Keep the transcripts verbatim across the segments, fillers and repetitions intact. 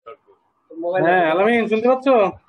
হ্যাঁ আলামিন, শুনতে পাচ্ছ?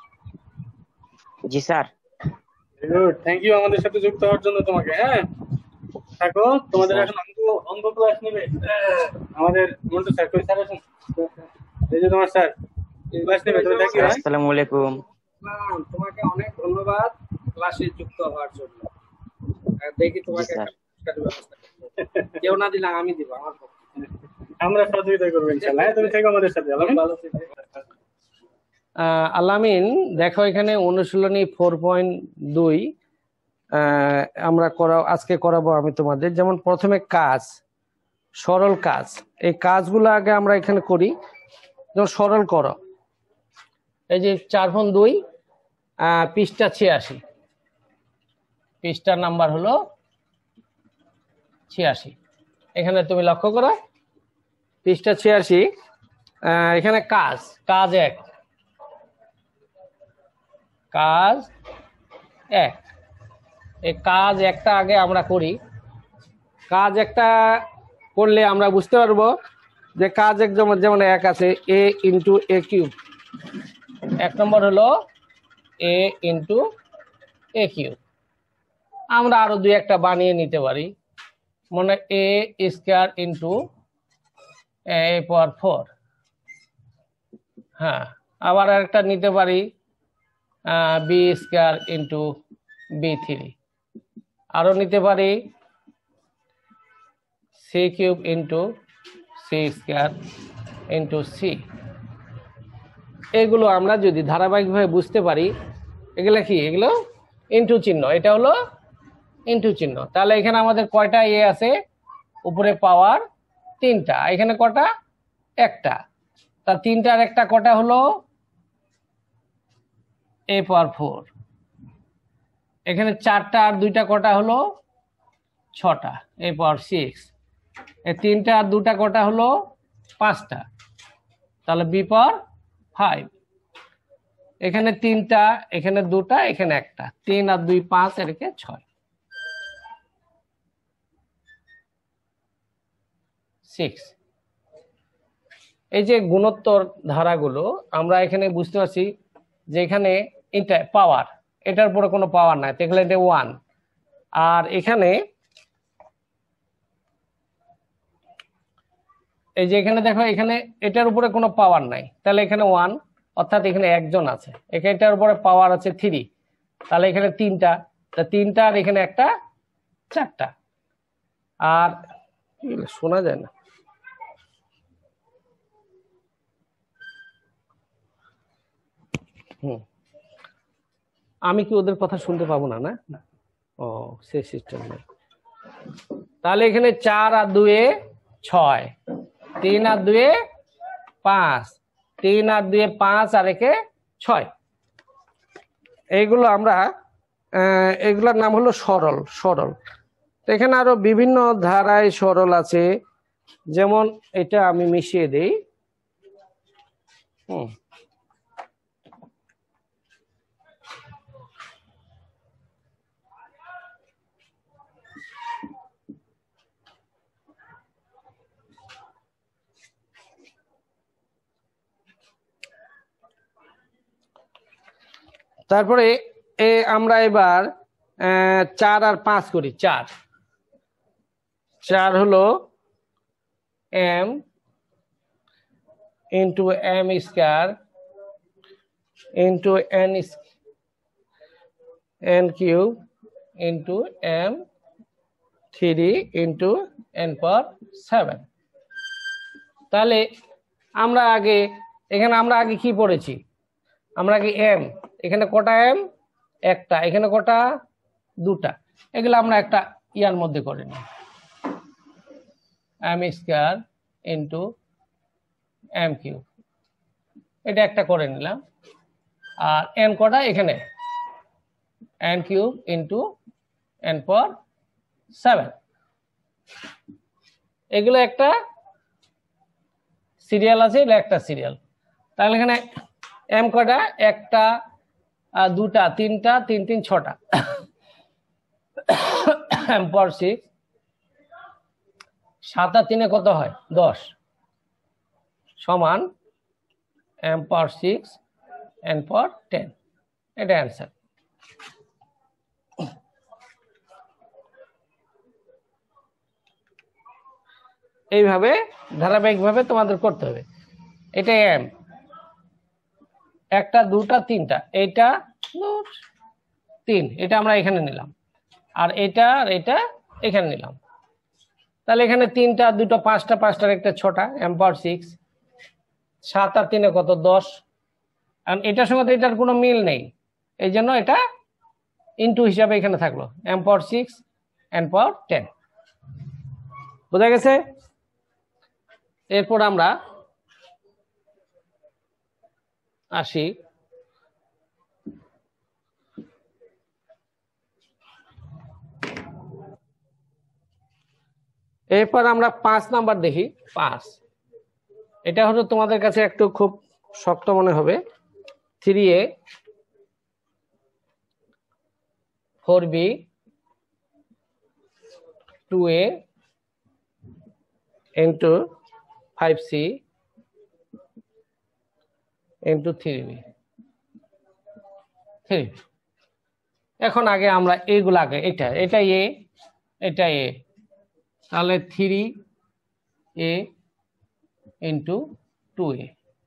জি স্যার। গুড, থ্যাংক ইউ আমাদের সাথে যুক্ত হওয়ার জন্য তোমাকে। হ্যাঁ থাকো, জি তোমাদের স্যার। এখন অঙ্ক অঙ্ক ক্লাস নেবে আমাদের মন্টু স্যার। কই স্যার আছেন? এই যে তোমার স্যার ক্লাস নেবে, তুমি থাকি। স্যার হ্যাঁ আসসালামু আলাইকুম। ইসলাম, তোমাকে অনেক ধন্যবাদ ক্লাসে যুক্ত হওয়ার জন্য। আর দেখি জি তোমাকে স্যার। একটা পুরস্কারের ব্যবস্থা করবো। কেউ না দিলে আমি দিব, আমার পক্ষে। আমরা সহযোগিতা করবো ইনশাল্লাহ। হ্যাঁ তুমি থেকো আমাদের সাথে আলামিন। ভালো থেকে। আহ, আলামিন, দেখো এখানে অনুশীলনী ফোর পয়েন্ট দুই আমরা করা আজকে করাবো আমি তোমাদের। যেমন প্রথমে কাজ, সরল কাজ, এই কাজগুলো আগে আমরা এখানে করি। যেমন সরল করো, এই যে চার পয়েন্ট দুই আহ পৃষ্ঠা ছিয়াশি, পৃষ্ঠার নাম্বার হলো ছিয়াশি। এখানে তুমি লক্ষ্য করো পৃষ্ঠা ছিয়াশি, এখানে কাজ, কাজ এক, কাজ এক। এই কাজ একটা আগে আমরা করি। কাজ একটা করলে আমরা বুঝতে পারবো যে কাজ এক যেমন যেমন এক আছে, এ ইন্টু এ কিউব। এক নম্বর হলো এ ইন্টু এ কিউব। আমরা আরো দুই একটা বানিয়ে নিতে পারি, মনে a square into a power four. হ্যাঁ, আবার একটা নিতে পারি b square into b three. আরো নিতে পারি c cube into c square into c. এগুলো আমরা যদি ধারাবাহিকভাবে বুঝতে পারি, এগুলো কি, এগুলো ইন্টু চিহ্ন, এটা হলো ইন্টু চিহ্ন। তাহলে এখানে আমাদের কয়টা এ আছে? উপরে পাওয়ার তিনটা, এখানে কটা? একটা। তা তিনটার একটা কটা হলো এ পাওয়ার ফোর। এখানে চারটা আর দুইটা কটা হলো ছটা, এ পাওয়ার সিক্স। এই তিনটা আর দুটা কটা হলো পাঁচটা, তাহলে বি পাওয়ার ফাইভ। এখানে তিনটা, এখানে দুটা, এখানে একটা, তিন আর দুই পাঁচ, এদিকে ছয়, সিক্স। এই যে গুণোত্তর ধারাগুলো আমরা এখানে বুঝতে পারছি যে এখানে এটা পাওয়ার, এটার উপরে কোনো পাওয়ার নাই, তাহলে এটা ওয়ান। আর এখানে এই যে এখানে দেখো, এখানে এটার উপরে কোনো পাওয়ার নাই, তাহলে এখানে ওয়ান, অর্থাৎ এখানে একজন আছে। এখানে এটার উপরে পাওয়ার আছে থ্রি, তাহলে এখানে তিনটা, তা তিনটা আর এখানে একটা, চারটা। আর শোনা যায় না, হুম, আমি কি ওদের কথা শুনতে পাবো না? না, ও সে সিস্টেম নেই। তাহলে এখানে চার আর দুয়ে ছয়, তিন আর দুয়ে পাঁচ, তিন আর দুয়ে পাঁচ, আর একে ছয়। এইগুলো আমরা এগুলোর নাম হলো সরল। সরল এখানে আরো বিভিন্ন ধারায় সরল আছে, যেমন এটা আমি মিশিয়ে দেই। হুম, তারপরে এ আমরা এবার চার আর পাঁচ করি। চার, চার হলো m into m square into n n cube into m three into n power seven. তাহলে আমরা আগে এখানে আমরা আগে কি পড়েছি? আমরা আগে এম, এখানে কটা এম? একটা। এখানে কটা? দুটা। এগুলো আমরা একটা ইয়ার মধ্যে করে নিই, m square into m cube, এটা একটা করে নিলাম। আর এন কটা? এখানে n cube into n power seven. এগুলো একটা সিরিয়াল আছে, এটা একটা সিরিয়াল। তাহলে এখানে এম কটা? একটা, দুটা, তিনটা, তিন তিন ছটা, এম পাওয়ার সিক্স। সাত আর তিনে কত হয়? দশ, সমান m power six n power ten, এটা অ্যান্সার। এইভাবে ধারাবাহিকভাবে তোমাদের করতে হবে। এটা m, একটা দুটা তিনটা, এটা তিন, এটা আমরা এখানে নিলাম, আর এটা আর এটা এখানে নিলাম। তাহলে এখানে তিনটা দুটো পাঁচটা, পাঁচটার একটা ছটা, m পাওয়ার সিক্স, সাত আর তিনে কত, দশ। কারণ এটার সঙ্গে তো এটার কোনো মিল নেই, এই জন্য এটা ইনটু হিসাবে এখানে থাকলো, m power six n power ten. বোঝা গেছে? এরপর আমরা আসি এরপর আমরা পাঁচ নাম্বার দেখি। পাঁচ, এটা হলো তোমাদের কাছে একটু খুব শক্ত মনে হবে। Three a four b two a into five c into three b three. এখন আগে আমরা এইগুলো আগে, এটা এটা এ, এটা এ, তাহলে three a into two a,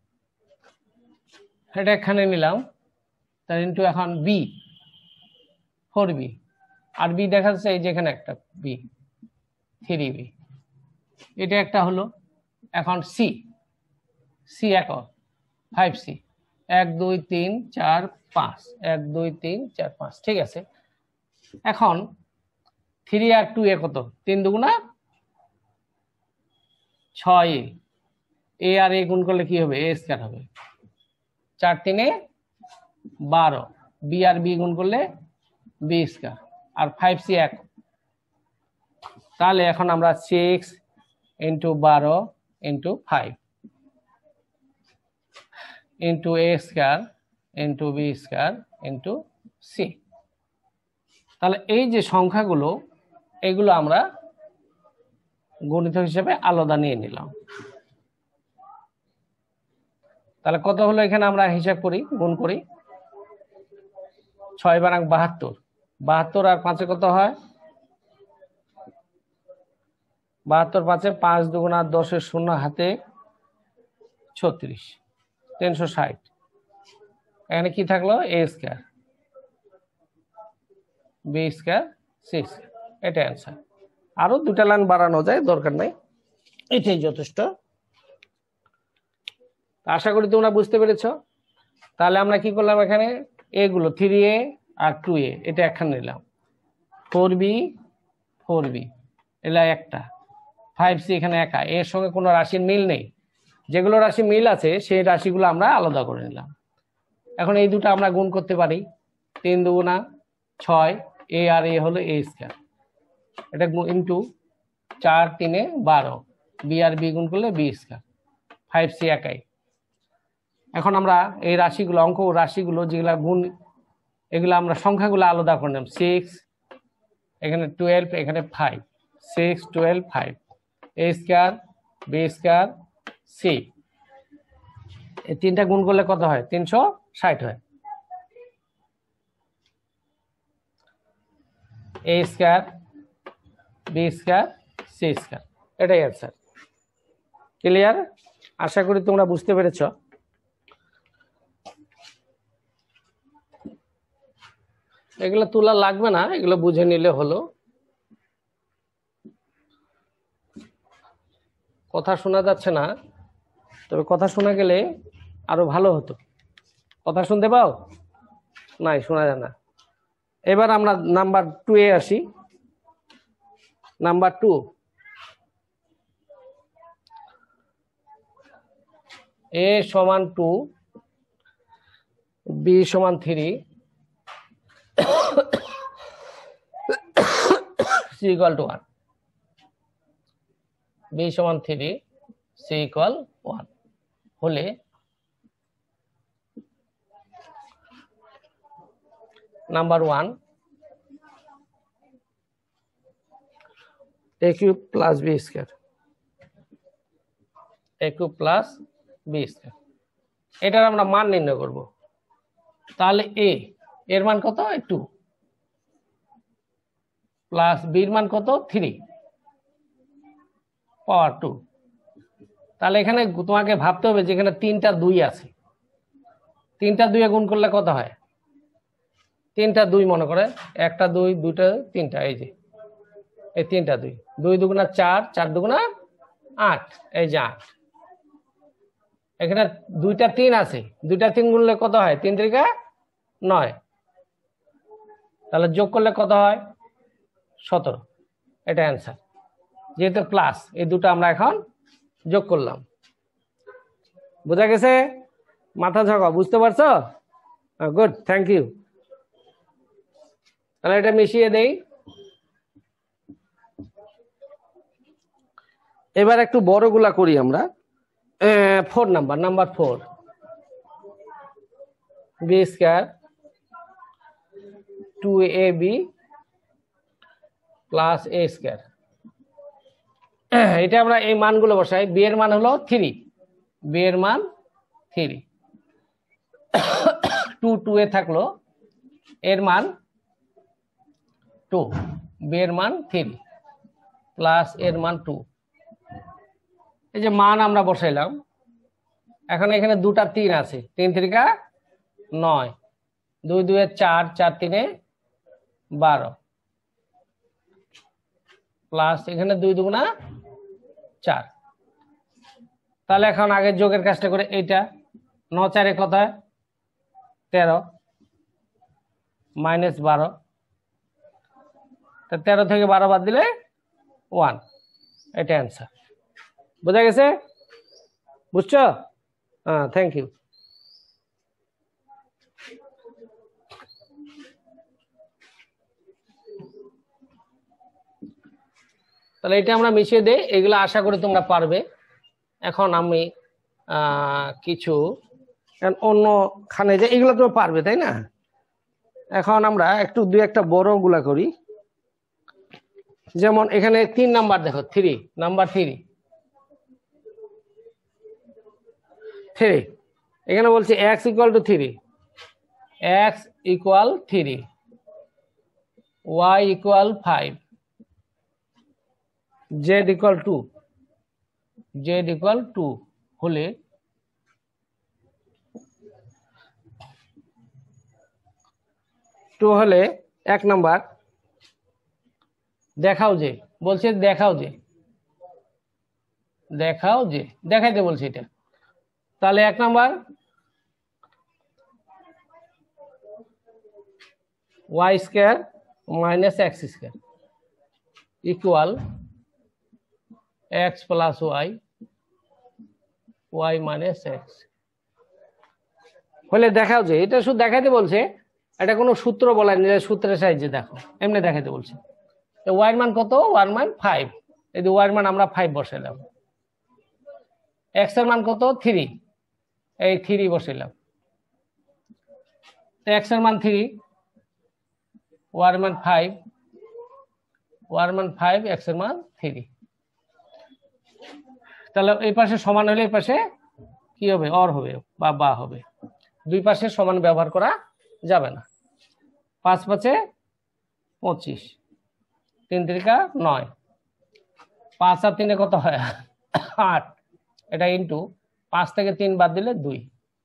এটা এখানে নিলাম, তার ইন্টু এখন বি ফোর বি, আর বি দেখা যাচ্ছে এই যেখানে একটা বি, থ্রি বি, এটা একটা হলো। এখন সি, সি এক ফাইভ সি, এক দুই তিন চার পাঁচ, এক দুই তিন চার পাঁচ, ঠিক আছে। এখন থ্রি আর টু এ কত, তিন দুগুণা ছয়, এ আর এ গুণ করলে কি হবে, এ স্কয়ার হবে, চার তিনে বারো, বি আর বি গুণ করলে বি স্কয়ার, আর ফাইভ সি এক। তাহলে এখন আমরা সিক্স ইন্টু বারো into five into a square into b square into c. তাহলে এই যে সংখ্যাগুলো, এগুলো আমরা গণিত হিসেবে আলাদা নিয়ে নিলাম। তাহলে কত হলো, এখানে আমরা হিসাব করি, গুণ করি। ছয় বারাং বাহাত্তর, বাহাত্তর আর পাঁচে কত হয়, বাহাত্তর পাঁচে পাঁচ দুগুণা দশের শূন্য হাতে ছত্রিশ, তিনশো ষাট। এখানে কি থাকলো, a square b square c square, এটা অ্যান্সার। আরো দুটা লাইন বাড়ানো যায়, দরকার নাই, এটাই যথেষ্ট। আশা করি তোমরা বুঝতে পেরেছ। তাহলে আমরা কি করলাম, এখানে এগুলো three A R two a, এটা একখানে নিলাম, ফোর বি ফোর বি এলা একটা, ফাইভ সি এখানে একা, এর সঙ্গে কোনো রাশির মিল নেই। যেগুলো রাশি মিল আছে সেই রাশিগুলো আমরা আলাদা করে নিলাম। এখন এই দুটো আমরা গুণ করতে পারি, তিন দুগুণা ছয়, এ আর এ হলো এ স্কয়ার, এটা ইন্টু চার তিনে বারো, বি আর বি গুণ করলে বি স্কয়ার, ফাইভ সি একাই। এখন আমরা এই রাশিগুলো, অঙ্ক রাশিগুলো যেগুলা গুণ, এগুলো আমরা সংখ্যাগুলো আলাদা করে নিলাম। সিক্স, এখানে টুয়েলভ, এখানে five, six twelve five, a square b square c, এই তিনটা গুণ করলে কত হয়, তিনশো ষাট হয়। A square b square c square, এটাই অ্যান্সার। ক্লিয়ার? আশা করি তোমরা বুঝতে পেরেছ। এগুলো তোলা লাগবে না, এগুলো বুঝে নিলে হলো। কথা শোনা যাচ্ছে না, তবে কথা শোনা গেলে আরো ভালো হতো। কথা শুনতে পাও? নাই, শোনা যায় না। এবার আমরা নাম্বার টু এ আসি। নাম্বার টু, এ সমান টু, বি সমান three, c equal to one, b সমান থ্রি, সি ইকুয়াল ওয়ান হলে number one, a cube plus b square, a cube plus b square, এটার আমরা মান নির্ণয় করব। তাহলে এ এর মান কত টু প্লাস বির মান কত থ্রি পাওয়ার টু। তাহলে এখানে তোমাকে ভাবতে হবে যে এখানে তিনটা দুই আছে, তিনটা দুই গুণ করলে কত হয়? তিনটা দুই মনে করে একটা দুই দুইটা তিনটা, এই যে এই তিনটা দুই, দুই দুগুণা চার, চার দুগুণা আট, এই যে আট। এখানে দুইটা তিন আছে, দুইটা তিন গুণলে কত হয়? তিন তিরিকা নয়। তাহলে যোগ করলে কত হয়? সতেরো। এটা অ্যান্সার। যেহেতু প্লাস এই দুটো আমরা এখন যোগ করলাম। বোঝা গেছে? মাথা ঝাঁকা, বুঝতে পারছো? Good, thank you. তাহলে এটা মিশিয়ে দেই। এবার একটু বড়গুলা করি আমরা। Four number number four b square two a b plus a square. এটা আমরা এই মানগুলো বসাই। বি এর মান হলো থ্রি, বি এর মান থ্রি, টু টু এ থাকলো, এর মান টু, বি এর মান থ্রি প্লাস এর মান টু। এই যে মান আমরা বসাইলাম। এখন এখানে দুটা তিন আছে, তিন তিরিকা নয়, দুই দুয়ে চার, চার তিনে বারো প্লাস এখানে দুই দুগুণা চার। তাহলে এখন আগে যোগের কাজটা করে, এইটা ন চারে কত হয়? তেরো মাইনাস বারো, তেরো থেকে বারো বাদ দিলে ওয়ান। এটা অ্যান্সার। বোঝা গেছে? বুঝছো? হ্যাঁ, থ্যাংক ইউ। তাহলে এটা আমরা মিশিয়ে দেই। এগুলো আশা করি তোমরা পারবে। এখন আমি কিছু অন্য খানে যে এগুলো তুমি পারবে, তাই না? এখন আমরা একটু দুই একটা বড় গুলা করি। যেমন এখানে তিন নাম্বার দেখো, থ্রি নাম্বার থ্রি থ্রি এখানে বলছে x equal to three, x equal three, y equal five, z equal two, z equal two হলে টু হলে এক নাম্বার দেখাও যে, বলছে দেখাও যে, দেখাও যে, দেখাইতে বলছে এটা। তাহলে এক number y square minus x square equal x plus y, y minus x হলে দেখাও যে। এটা শুধু দেখাইতে বলছে, এটা কোনো সূত্র বলেন, সূত্রের সাহায্যে দেখো, এমনি দেখাইতে বলছে। ওয়াই এর মান কত? ওয়াই মান ফাইভ, এই যে ওয়াই এর মান আমরা ফাইভ বসাইলাম। এক্স এর মান কত? থ্রি, এই থ্রি বসাইলাম। এক্স এর মান থ্রি, ওয়াই এর মান ফাইভ, ওয়াই এর মান ফাইভ, এক্স এর মান থ্রি। তাহলে এই পাশে সমান হলে এই পাশে কি হবে? অর হবে বা বা হবে। দুই পাশে সমান ব্যবহার করা যাবে না। পাঁচ পাঁচে পঁচিশ, তিন তিরিকা নয়, পাঁচ আর তিনে কত হয়? আট। এটা ইন্টু পাঁচ থেকে তিন বাদ দিলে দুই,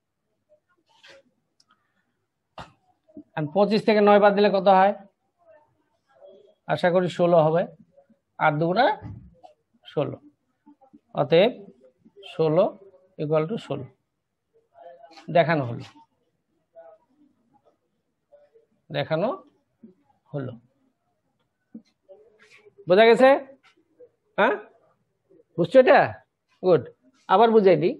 আর পঁচিশ থেকে নয় বাদ দিলে কত হয়? আশা করি ষোলো হবে। আট দুগুণা ষোলো, অতএব ষোলো ইকুয়াল টু ষোলো দেখানো হলো, দেখানো হলো। বোঝা গেছে? হ্যাঁ, বুঝছো এটা? গুড। আবার বুঝাই দিই।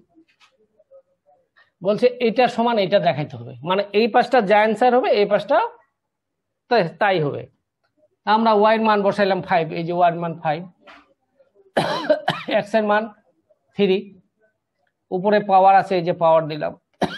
বলছে এইটা সমান এইটা দেখাইতে হবে, মানে এই পাশটা যা অ্যান্সার হবে এই পাশটা তাই হবে। আমরা ওয়াই এর মান বসাইলাম ফাইভ, এই যে ওয়াই এর মান ফাইভ, এক্স এর মান থ্রি, উপরে পাওয়ার আছে, এই যে পাওয়ার দিলাম।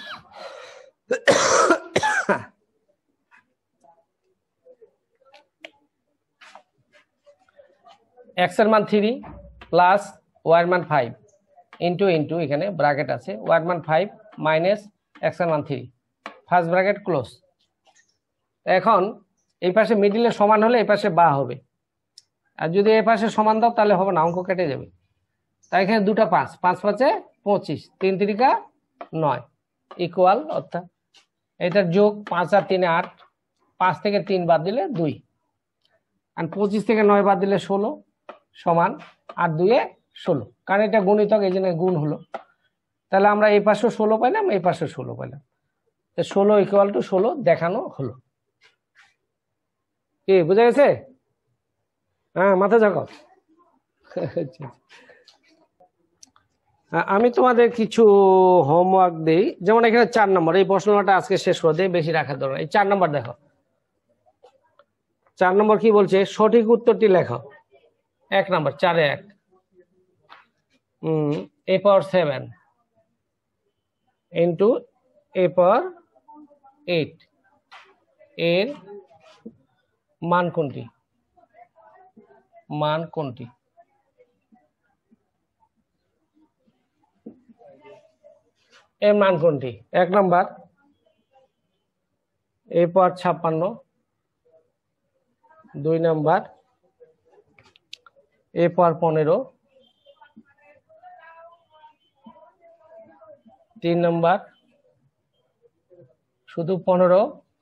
এক্স এর মান থ্রি প্লাস ওয়াই এর মান ফাইভ ইন্টু ইন্টু এখানে ব্র্যাকেট আছে, ওয়াই এর মান ফাইভ মাইনাস এক্স এর মান থ্রি, ফার্স্ট ব্র্যাকেট ক্লোজ। এখন এই পাশে মিডিলে সমান হলে এই পাশে বা হবে, আর যদি এই পাশে সমান দাও তাহলে হবে না, অঙ্ক কেটে যাবে। তাই এখানে দুটা পাঁচ, পাঁচ পাঁচে পঁচিশ, তিন তিরিকা নয়, ইকুয়াল অর্থাৎ এটার যোগ পাঁচ আর তিনে আট, পাঁচ থেকে তিন বাদ দিলে দুই, আর পঁচিশ থেকে নয় বাদ দিলে ষোলো, সমান আর দুয়ে ষোলো, কারণ এটা গুণিতক এই জন্য গুণ হলো। তাহলে আমরা এই পাশে ষোলো পাইলাম, এই পাশে ষোলো পাইলাম, ষোলো ইকুয়াল টু ষোলো দেখানো হলো। কি বুঝা গেছে? হ্যাঁ, মাথা ঝাঁকাও। আমি তোমাদের কিছু হোমওয়ার্ক দিই, যেমন এখানে চার নম্বর, এই প্রশ্নটা আজকে শেষ করে দিই, বেশি রাখার দরকার। এই চার নম্বর দেখো, চার নম্বর কি বলছে, সঠিক উত্তরটি লেখো। এক নম্বর চারে এক, হম a power seven into a power eight এর মান কোনটি? মান কোনটি? এর মান কোনটি? এক নাম্বার এ পাওয়ার ছাপ্পান্ন, দুই নাম্বার এ পাওয়ার পনেরো, তিন নাম্বার শুধু পনেরো,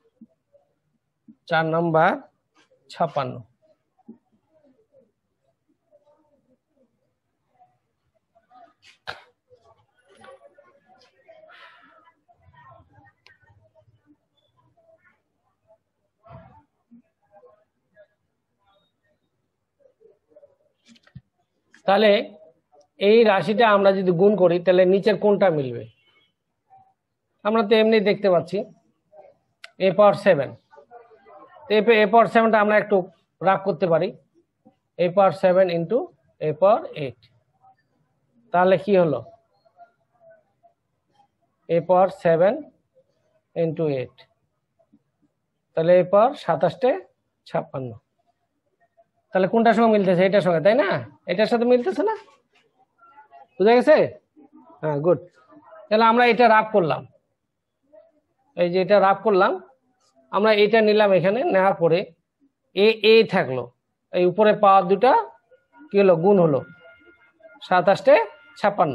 চার নাম্বার ছাপ্পান্ন। তাহলে এই রাশিটা আমরা যদি গুণ করি তাহলে নিচের কোনটা মিলবে? আমরা তো এমনি দেখতে পাচ্ছি এ পাওয়ার সেভেন, এ পাওয়ার সেভেনটা আমরা একটু রাগ করতে পারি, a power seven into a power eight, তাহলে কি হলো? A power seven into eight, তাহলে এ পাওয়ার সাতাশটে ছাপ্পান্ন। তাহলে কোনটার সঙ্গে মিলতেছে? এটার সঙ্গে, তাই না? এটার সাথে মিলতেছে না? বুঝা গেছে? হ্যাঁ, গুড। তাহলে আমরা এটা রাগ করলাম, এই যে এটা রাগ করলাম, আমরা এটা নিলাম, এখানে নেওয়ার পরে এ এ থাকলো, এই উপরে পাওয়ার দুটা কি হলো? গুণ হলো, সাতাশটে ছাপ্পান্ন।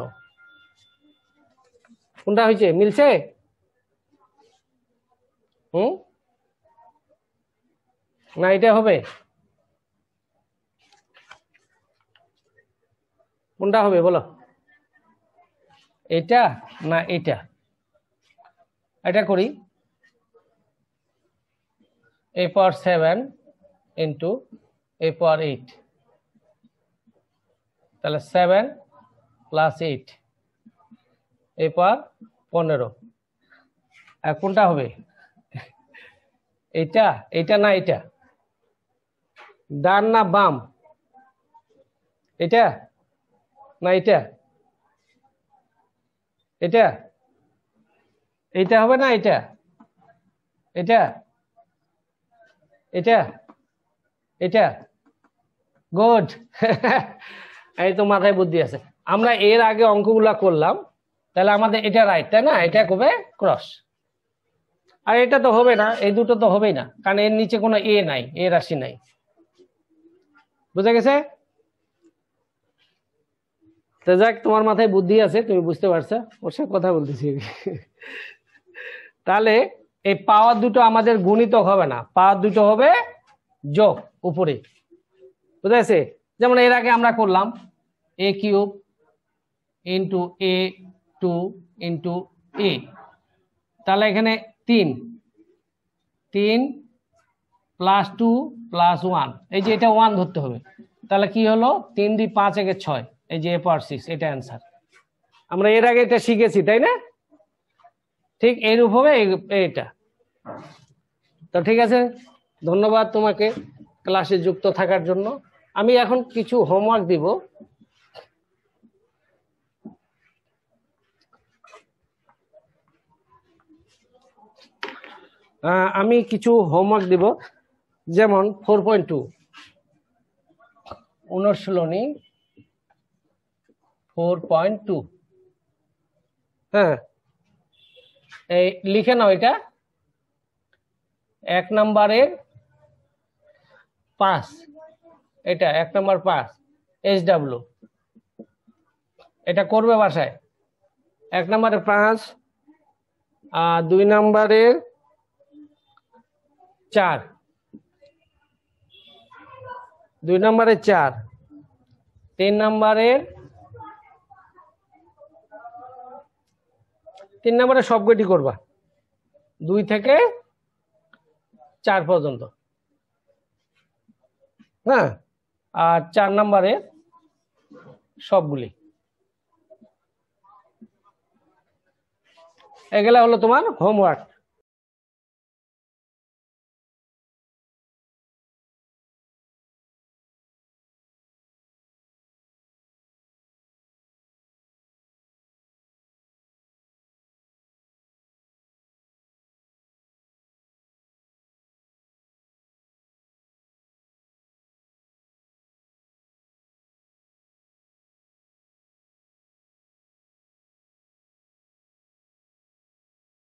কোনটা হয়েছে? মিলছে? হুম না এটা হবে? কোনটা হবে বলো? এটা না এটা? এটা করি, a power seven into a power eight, তাহলে seven plus eight a power পনেরো। আর কোনটা হবে? এটা এটা না এটা? ডান না বাম? এটা না এটা? এটা এটা হবে না এটা? এটা এটা এটা গুড। এই তো মাথায় বুদ্ধি আছে। আমরা এর আগে অঙ্কগুলা করলাম, তাহলে আমাদের এটা রাইট, তাই না? এটা হবে ক্রস। আর এটা তো হবে না, এই দুটো তো হবেই না, কারণ এর নিচে কোনো এ নাই, এ রাশি নাই। বুঝা গেছে? তো যাক, তোমার মাথায় বুদ্ধি আছে, তুমি বুঝতে পারছো, ওর সাথে কথা বলতেছি। তাহলে এই পাওয়ার দুটো আমাদের গুণিতক হবে না, পাওয়ার দুটো হবে যোগ উপরে। বুঝা গেছে? যেমন এর আগে আমরা করলাম a cube into a two into a, তাহলে এখানে তিন, তিন প্লাস টু প্লাস ওয়ান, এই যে এটা ওয়ান ধরতে হবে, তাহলে কি হলো? তিন দুই পাঁচ একে ছয়, এই যে এ পাওয়ার সিক্স, এটা অ্যান্সার। আমরা এর আগে এটা শিখেছি, তাই না? ঠিক এইরূপ হবে এটা। তো ঠিক আছে, ধন্যবাদ তোমাকে ক্লাসে যুক্ত থাকার জন্য। আমি এখন কিছু হোমওয়ার্ক দিব। আমি কিছু হোমওয়ার্ক দিব, যেমন ফোর পয়েন্ট টু অনুশীলনী ফোর পয়েন্ট টু। হ্যাঁ, এই লিখে নাও এটা এক নাম্বারের পাঁচ, এটা এক নাম্বার পাঁচ এইচ ডাব্লিউ, এটা করবে বাসায়। এক নাম্বারে পাঁচ আর দুই নাম্বারের চার, দুই নাম্বারে চার, তিন নাম্বারের তিন নাম্বারে সবকটি করবা দুই থেকে চার পর্যন্ত, হ্যাঁ। আর চার নাম্বারে সবগুলি। এগুলা হলো তোমার হোমওয়ার্ক।